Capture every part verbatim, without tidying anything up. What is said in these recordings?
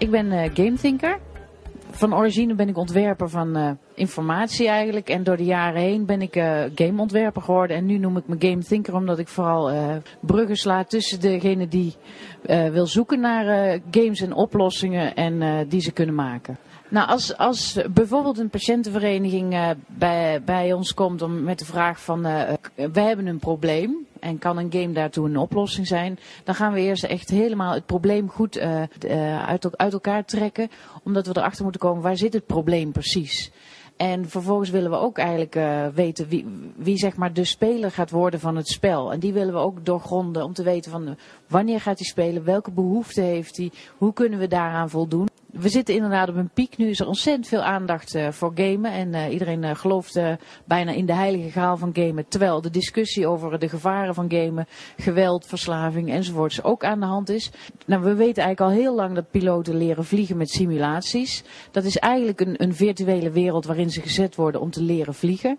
Ik ben uh, gamethinker. Van origine ben ik ontwerper van uh, informatie eigenlijk. En door de jaren heen ben ik uh, gameontwerper geworden. En nu noem ik me gamethinker omdat ik vooral uh, bruggen sla tussen degene die uh, wil zoeken naar uh, games en oplossingen en uh, die ze kunnen maken. Nou, als, als bijvoorbeeld een patiëntenvereniging uh, bij, bij ons komt om, met de vraag van uh, wij hebben een probleem en kan een game daartoe een oplossing zijn, dan gaan we eerst echt helemaal het probleem goed uh, uh, uit, uit elkaar trekken, omdat we erachter moeten komen waar zit het probleem precies. En vervolgens willen we ook eigenlijk uh, weten wie, wie zeg maar de speler gaat worden van het spel. En die willen we ook doorgronden om te weten van uh, wanneer gaat hij spelen, welke behoeften heeft hij, hoe kunnen we daaraan voldoen. We zitten inderdaad op een piek. Nu is er ontzettend veel aandacht uh, voor gamen. En uh, iedereen uh, gelooft uh, bijna in de heilige graal van gamen. Terwijl de discussie over de gevaren van gamen, geweld, verslaving enzovoorts ook aan de hand is. Nou, we weten eigenlijk al heel lang dat piloten leren vliegen met simulaties. Dat is eigenlijk een, een virtuele wereld waarin ze gezet worden om te leren vliegen.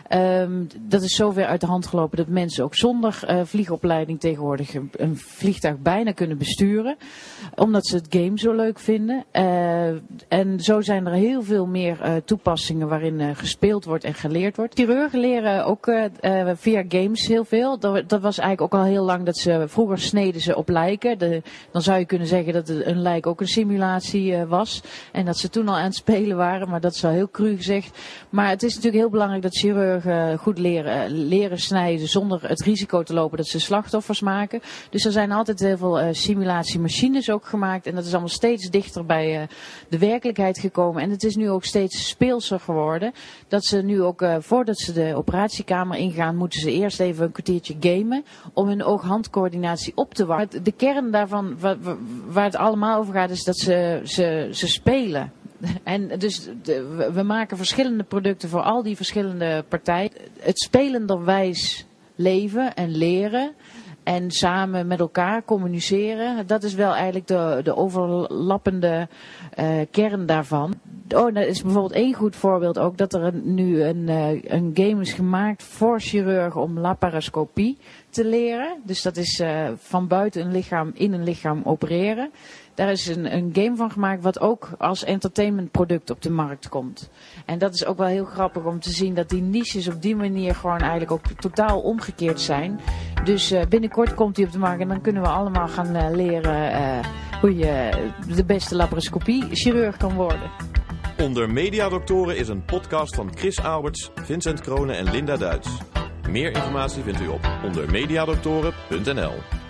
Um, dat is zover uit de hand gelopen dat mensen ook zonder uh, vliegopleiding tegenwoordig een, een vliegtuig bijna kunnen besturen. Omdat ze het game zo leuk vinden. Uh, en zo zijn er heel veel meer uh, toepassingen waarin uh, gespeeld wordt en geleerd wordt. Chirurgen leren ook uh, uh, via games heel veel. Dat, dat was eigenlijk ook al heel lang dat ze, vroeger sneden ze op lijken. De, dan zou je kunnen zeggen dat een lijk ook een simulatie uh, was. En dat ze toen al aan het spelen waren, maar dat is wel heel cru gezegd. Maar het is natuurlijk heel belangrijk dat chirurgen goed leren, leren snijden zonder het risico te lopen dat ze slachtoffers maken. Dus er zijn altijd heel veel uh, simulatiemachines ook gemaakt en dat is allemaal steeds dichter bij de werkelijkheid gekomen. En het is nu ook steeds speelser geworden. Dat ze nu ook, uh, voordat ze de operatiekamer ingaan, moeten ze eerst even een kwartiertje gamen om hun oog-handcoördinatie op te warmen. De kern daarvan, waar, waar het allemaal over gaat, is dat ze, ze, ze spelen. En dus de, we maken verschillende producten voor al die verschillende partijen. Het spelenderwijs leven en leren en samen met elkaar communiceren, dat is wel eigenlijk de, de overlappende uh, kern daarvan. Oh, dat is bijvoorbeeld één goed voorbeeld ook, dat er een, nu een, uh, een game is gemaakt voor chirurgen om laparoscopie te leren. Dus dat is uh, van buiten een lichaam in een lichaam opereren. Daar is een, een game van gemaakt wat ook als entertainmentproduct op de markt komt. En dat is ook wel heel grappig om te zien dat die niches op die manier gewoon eigenlijk ook totaal omgekeerd zijn. Dus uh, binnenkort komt die op de markt en dan kunnen we allemaal gaan uh, leren uh, hoe je de beste laparoscopie-chirurg kan worden. Onder Mediadoktoren is een podcast van Chris Alberts, Vincent Kroonen en Linda Duits. Meer informatie vindt u op onder mediadoktoren punt n l.